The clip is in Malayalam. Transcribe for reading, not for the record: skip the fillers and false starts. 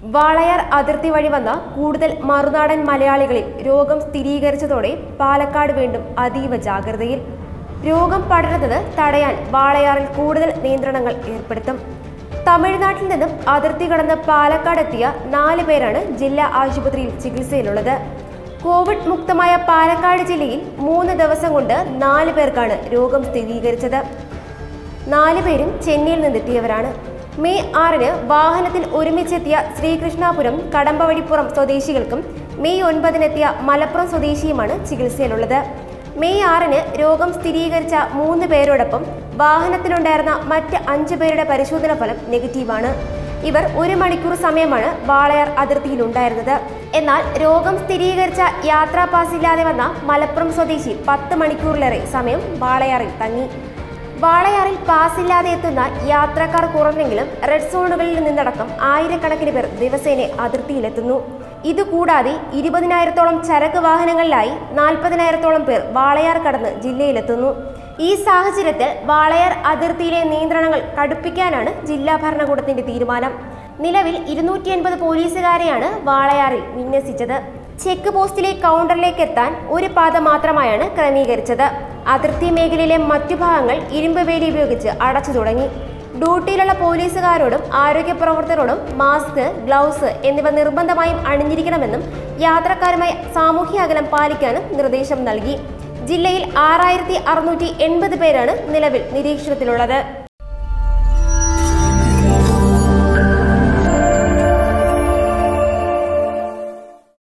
വാളയാർ അതിർത്തി വഴി വന്ന കൂടുതൽ മറുനാടൻ മലയാളികളിൽ രോഗം സ്ഥിരീകരിച്ചതോടെ പാലക്കാട് വീണ്ടും അതീവ ജാഗ്രതയിൽ. രോഗം പടരുന്നത് തടയാൻ വാളയാറിൽ കൂടുതൽ നിയന്ത്രണങ്ങൾ ഏർപ്പെടുത്തും. തമിഴ്നാട്ടിൽ നിന്നും അതിർത്തി കടന്ന് പാലക്കാട് എത്തിയ 4 പേരാണ് ജില്ലാ ആശുപത്രിയിൽ ചികിത്സയിലുള്ളത്. കോവിഡ് മുക്തമായ പാലക്കാട് ജില്ലയിൽ 3 ദിവസം കൊണ്ട് 4 പേർക്കാണ് രോഗം സ്ഥിരീകരിച്ചത്. 4 പേരും ചെന്നൈയിൽ നിന്നെത്തിയവരാണ്. മെയ് 6-ന് വാഹനത്തിൽ ഒരുമിച്ചെത്തിയ ശ്രീകൃഷ്ണാപുരം കടമ്പവഴിപ്പുറം സ്വദേശികൾക്കും മെയ് 9-നെത്തിയ മലപ്പുറം സ്വദേശിയുമാണ് ചികിത്സയിലുള്ളത്. മെയ് 6-ന് രോഗം സ്ഥിരീകരിച്ച 3 പേരോടൊപ്പം വാഹനത്തിലുണ്ടായിരുന്ന മറ്റ് 5 പേരുടെ പരിശോധനാ ഫലം നെഗറ്റീവാണ്. ഇവർ 1 മണിക്കൂർ സമയമാണ് വാളയാർ അതിർത്തിയിലുണ്ടായിരുന്നത്. എന്നാൽ രോഗം സ്ഥിരീകരിച്ച യാത്രാ പാസില്ലാതെ വന്ന മലപ്പുറം സ്വദേശി 10 മണിക്കൂറിലേറെ സമയം വാളയാറിൽ തങ്ങി. വാളയാറിൽ പാസില്ലാതെ എത്തുന്ന യാത്രക്കാർ കുറഞ്ഞെങ്കിലും റെഡ് സോണുകളിൽ നിന്നടക്കം ആയിരക്കണക്കിന് പേർ ദിവസേന അതിർത്തിയിലെത്തുന്നു. ഇതുകൂടാതെ 20,000-ഓളം ചരക്ക് വാഹനങ്ങളിലായി 40,000-ഓളം പേർ വാളയാർ കടന്ന് ജില്ലയിലെത്തുന്നു. ഈ സാഹചര്യത്തിൽ വാളയാർ അതിർത്തിയിലെ നിയന്ത്രണങ്ങൾ കടുപ്പിക്കാനാണ് ജില്ലാ ഭരണകൂടത്തിന്റെ തീരുമാനം. നിലവിൽ 280 പോലീസുകാരെയാണ് വാളയാറിൽ വിന്യസിച്ചത്. ചെക്ക് പോസ്റ്റിലെ കൗണ്ടറിലേക്ക് എത്താൻ 1 പാത മാത്രമായാണ് ക്രമീകരിച്ചത്. അതിർത്തി മേഖലയിലെ മറ്റു ഭാഗങ്ങൾ ഇരുമ്പ് വേലി ഉപയോഗിച്ച് അടച്ചു തുടങ്ങി. ഡ്യൂട്ടിയിലുള്ള പോലീസുകാരോടും ആരോഗ്യ പ്രവർത്തകരോടും മാസ്ക്, ഗ്ലൗസ് എന്നിവ നിർബന്ധമായും അണിഞ്ഞിരിക്കണമെന്നും യാത്രക്കാരുമായി സാമൂഹ്യ അകലം പാലിക്കാനും നിർദ്ദേശം നൽകി. ജില്ലയിൽ 6680 പേരാണ് നിലവിൽ നിരീക്ഷണത്തിലുള്ളത്.